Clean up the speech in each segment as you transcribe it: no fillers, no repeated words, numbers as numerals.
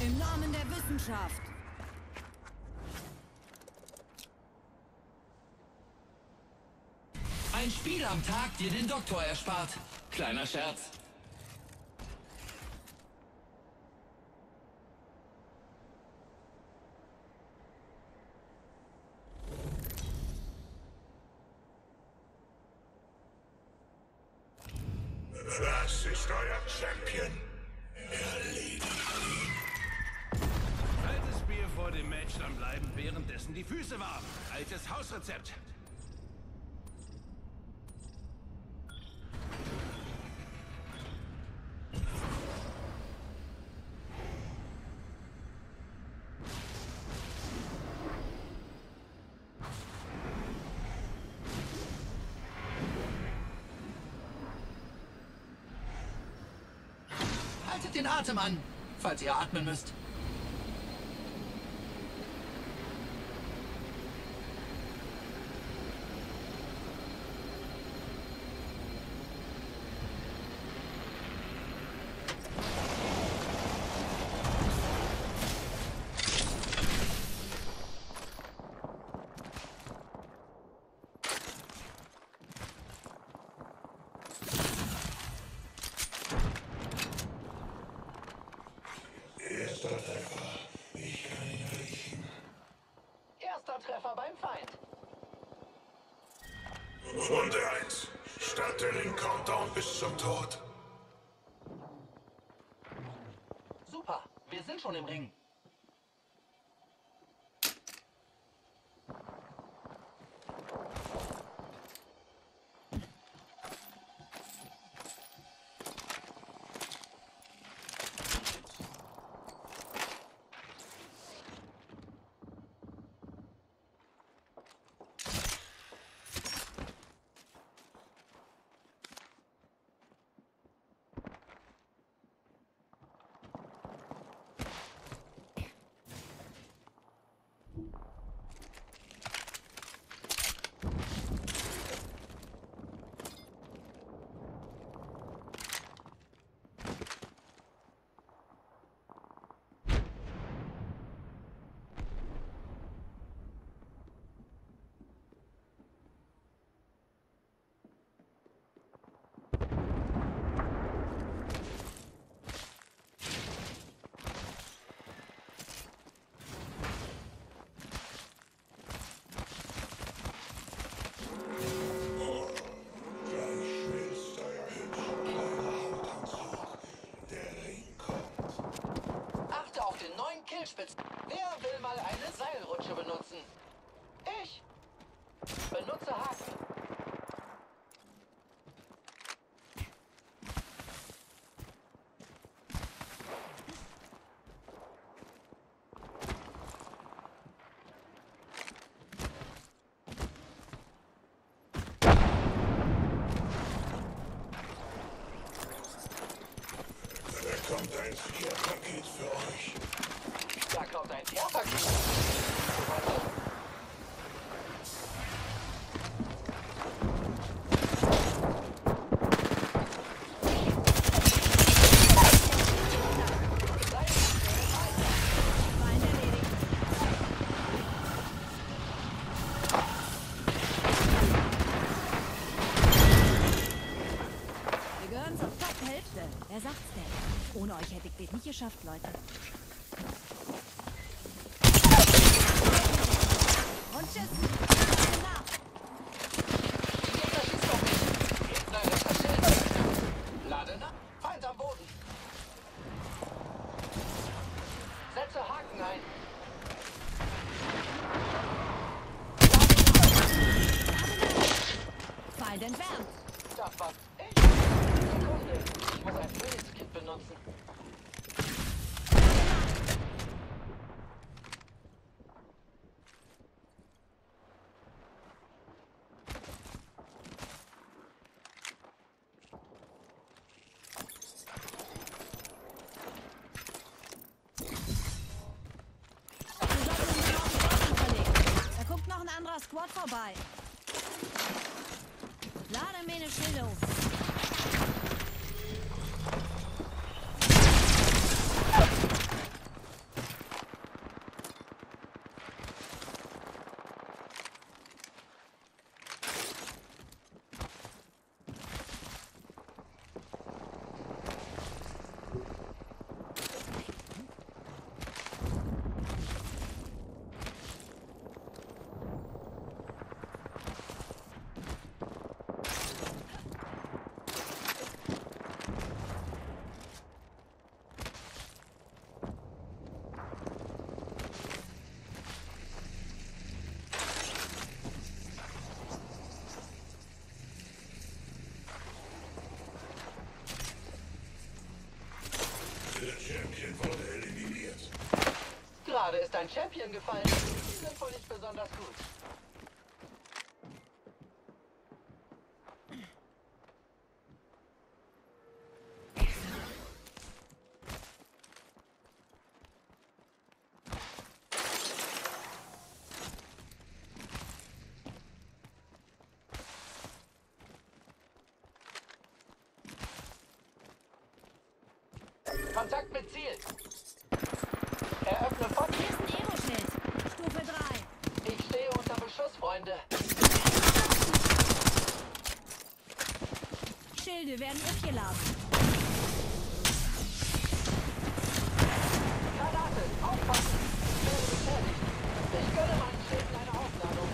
Im Namen der Wissenschaft. Ein Spiel am Tag dir den Doktor erspart. Kleiner Scherz. Das ist euer Champion. Erledigt ihn. Kaltes Bier vor dem Match, dann bleiben währenddessen die Füße warm. Altes Hausrezept. Haltet den Atem an, falls ihr atmen müsst. Erster Treffer. Ich kann ihn riechen. Erster Treffer beim Feind. Runde 1. Starte den Countdown bis zum Tod. Super, wir sind schon im Ring. Killspitz. Wer will mal eine Seilrutsche benutzen? Ich. Benutze Haken. Da kommt ein Care-Paket für euch. Da kommt ein Care-Paket. Wir gehören zur Top-Hälfte. Wer sagt's denn? Ohne euch hätte ich das nicht geschafft, Leute. Und tschüss. Nach. Gegner schießt auf mich. Gegnerischer Schild. Lade nach. Feind am Boden. Setze Haken ein. Feind entfernt. Das war's. Sekunde. Ich muss ein Phoenix-Kit benutzen. Da guckt noch ein anderer Squad vorbei. Lade meine Schilde um. mein Champion gefallen. Die sind wohl nicht besonders gut. Kontakt mit Ziel. Eröffne Feuer. Hier ist ein Aeroschild. Stufe 3. Ich stehe unter Beschuss, Freunde. Schilde werden aufgeladen. Granate, aufpassen. Ich werde beschädigt. Ich gönne meinen Schilden eine Aufladung.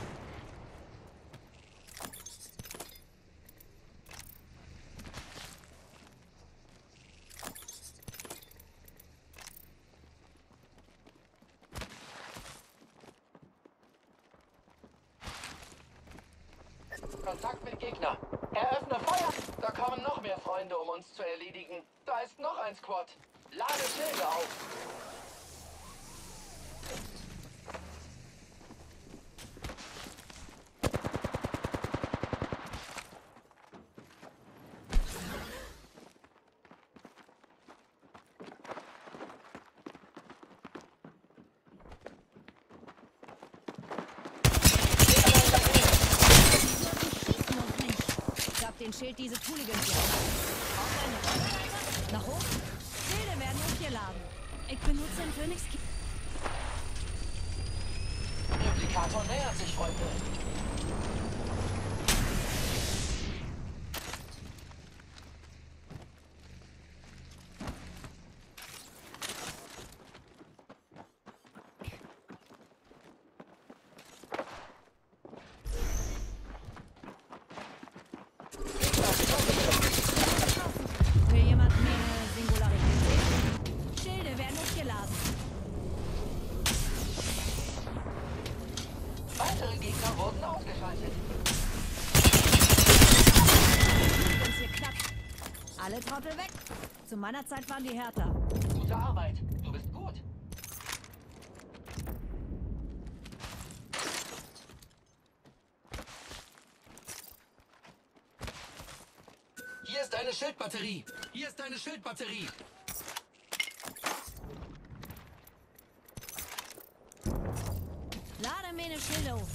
Kontakt mit Gegner. Eröffne Feuer. Da kommen noch mehr Freunde, um uns zu erledigen. Da ist noch ein Squad. Lade Schilde auf. Ich hab den Schild diese Tooligans hier. Nach oben. Schilde werden aufgeladen. Ich benutze den Phoenix. Replikator nähert sich, Freunde. Will jemand mehr Singularität sehen? Schilde werden aufgeladen. Weitere Gegner wurden ausgeschaltet. Wenn's hier klappt. Alle Trottel weg. Zu meiner Zeit waren die härter. Gute Arbeit. Du bist gut. Hier ist eine Schildbatterie. Hier ist eine Schildbatterie. Lade mir eine Schilde auf.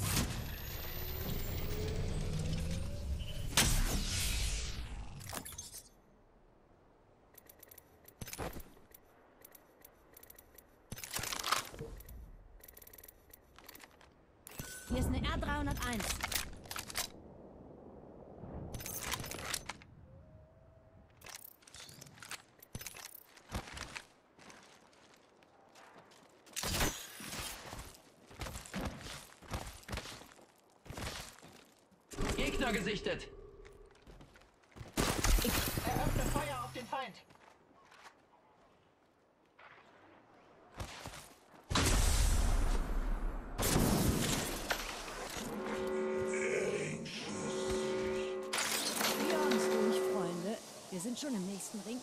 Hier ist eine R301. Gegner gesichtet. Eröffne Feuer auf den Feind. Wir uns durch, Freunde. Wir sind schon im nächsten Ring.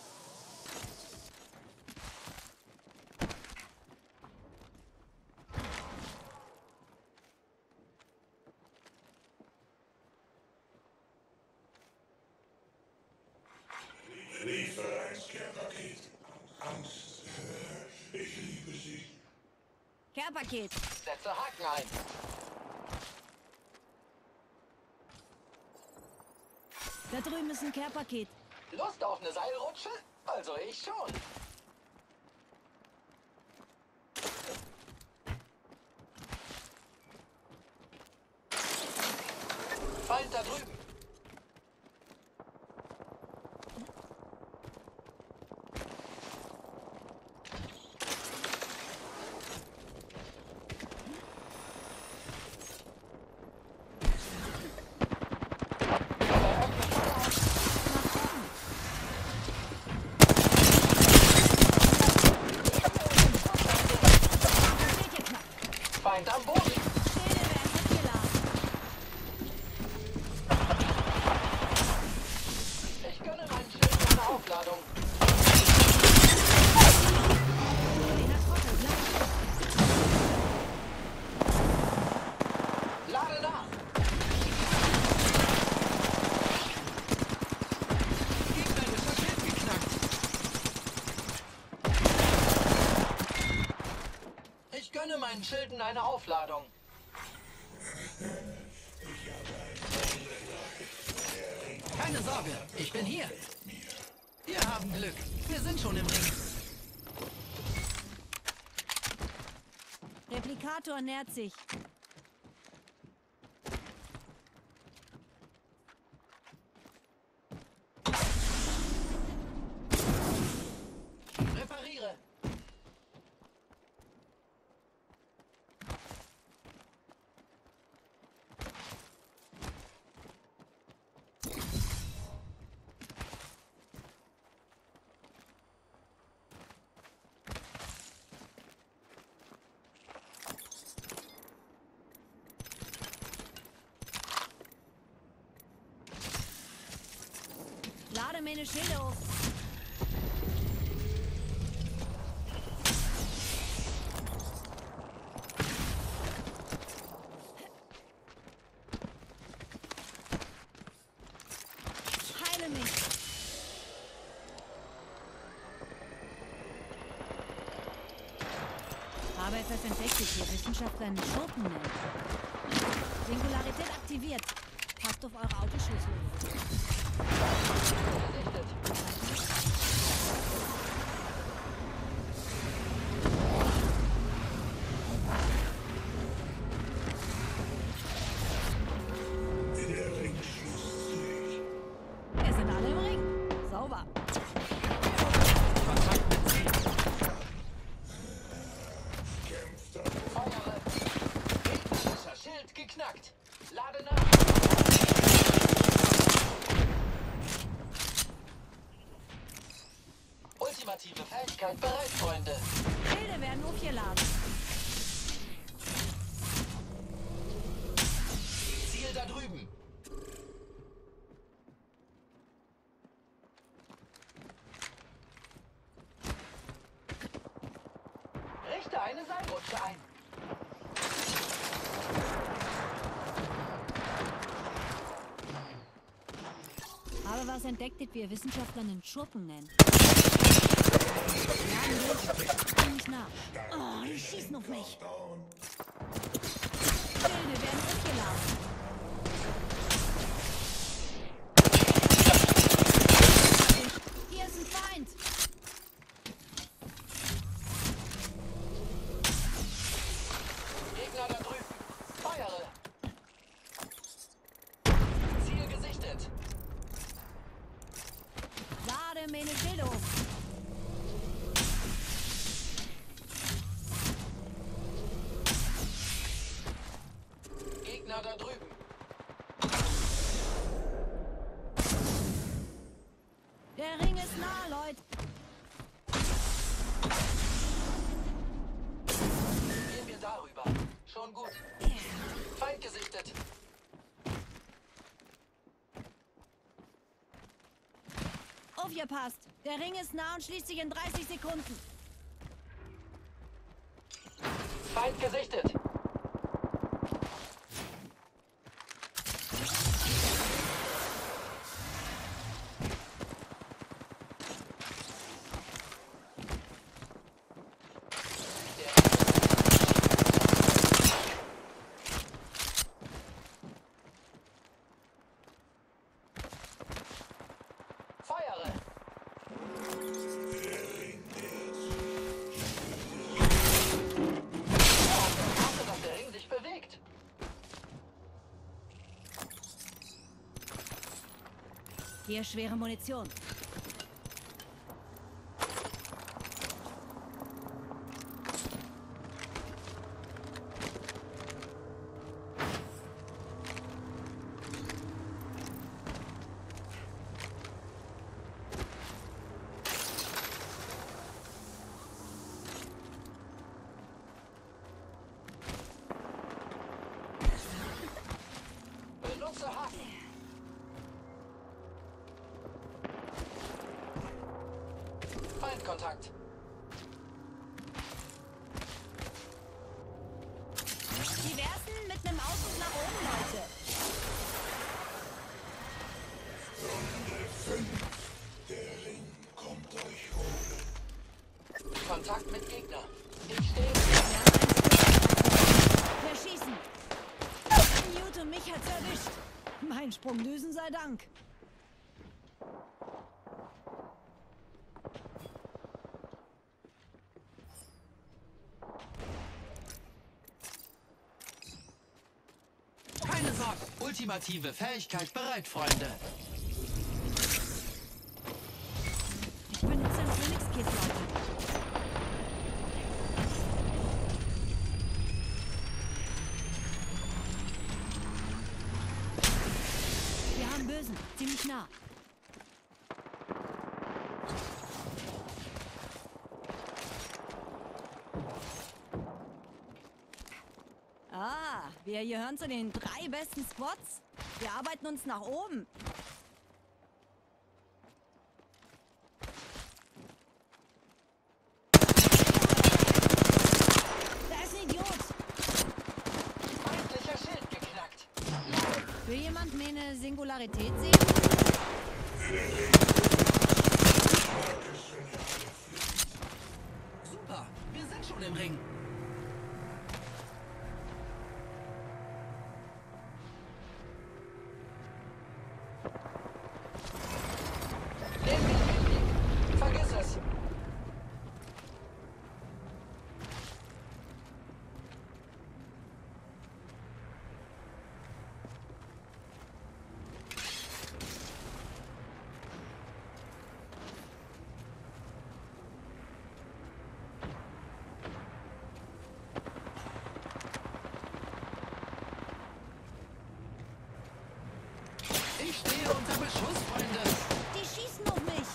Liefereins-Care-Paket. Angst. Ich liebe sie. Care-Paket. Setze Haken ein. Da drüben ist ein Care-Paket. Lust auf eine Seilrutsche? Also ich schon. Feind da drüben. Feind am Boden. Schilde werden aufgeladen. schilden eine Aufladung. Keine Sorge, ich bin hier. Wir haben Glück. Wir sind schon im Ring. Replikator nähert sich. Repariere. Lade meine Schilde auf. Heile mich. Habe etwas entdeckt, das hier Wissenschaftler einen Schurken nennen. Singularität aktiviert. Passt auf eure Autoschlüssel. Der Ring schließt sich. Wir sind alle im Ring. Sauber. Kontakt mit Ziel. Kämpft ab. Feuere. Gegnerischer Schild geknackt. Lade nach. Ultimative Fähigkeit bereit, Freunde. Schilde werden aufgeladen. Ziel da drüben. Richte eine Seilrutsche ein. Habe was entdeckt, das wir Wissenschaftler einen Schurken nennen. Komm nicht nah. Oh, die schießen auf mich. Schilde werden aufgeladen. Hier ist ein Feind. Gegner da drüben. Feuere. Ziel gesichtet. Lade meine Schilde auf. Gegner da drüben. Der Ring ist nah, Leute. Gehen wir darüber. Schon gut. Feind gesichtet. Aufgepasst. Der Ring ist nah und schließt sich in 30 Sekunden. Feind gesichtet. Feuere. Warte, dass der Ring sich bewegt. Hier schwere Munition. Benutze Hass. Feindkontakt. Die werfen mit einem Ausflug nach oben, Leute. Der Ring kommt euch holen. Kontakt mit Gegner. Ich stehe. Wir haben einen Schuss. Sprungdüsen sei Dank. Keine Sorge. Ultimative Fähigkeit bereit, Freunde. Ich benutze ein Phoenix-Kit, Leute. Wir haben Bösen. Ziemlich nah. Ah, wir gehören zu den 3 besten Spots. Wir arbeiten uns nach oben. Da ist ein Idiot. Feindlicher Schild geknackt. Will jemand mir eine Singularität sehen? Super, wir sind schon im Ring. Nimm mich mit. Vergiss es. Ich stehe unter Beschuss, Freunde. Die schießen auf mich.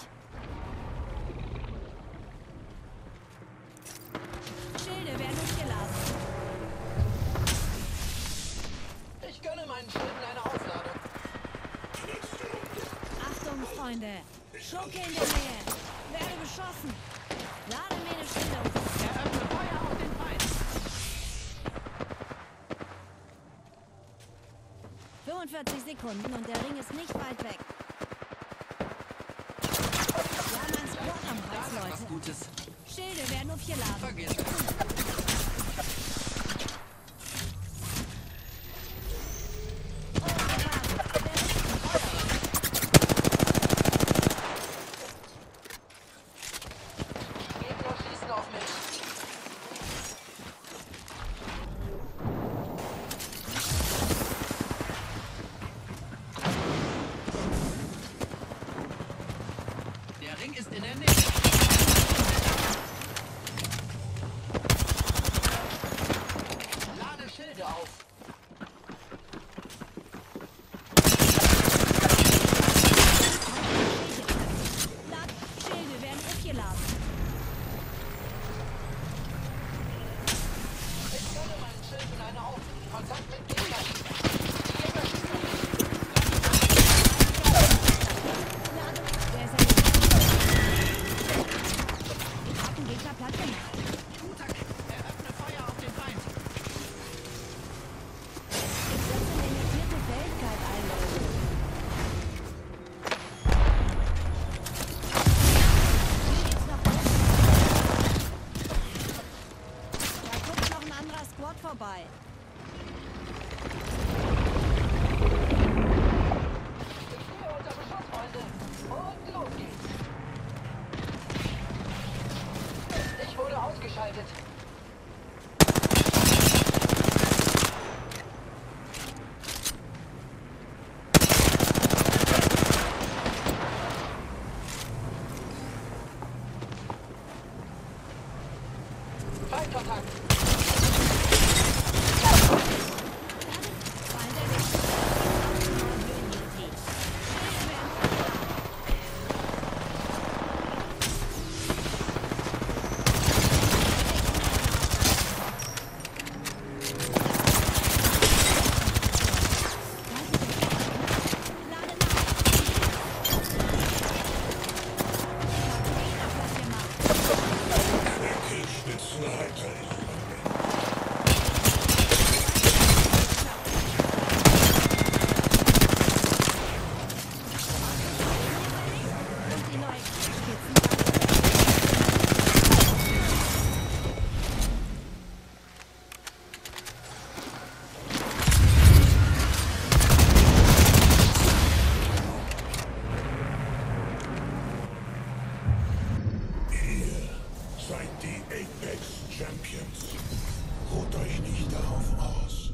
Schilde werden hochgeladen. Ich gönne meinen Schilden eine Aufladung. Achtung, Freunde. Schurke in der Nähe. Werde beschossen. Lade mir eine Schilde auf. Eröffne Feuer auf den Feind. 45 Sekunden und der Ring ist nicht weit weg. Wir haben einen Squad am Das Hals, ist was Leute. Gutes. Schilde werden hochgeladen. Vergiss es. Gegner schießen auf mich. Der Ring ist in der Nähe. seid die Apex Champions. Ruht euch nicht darauf aus.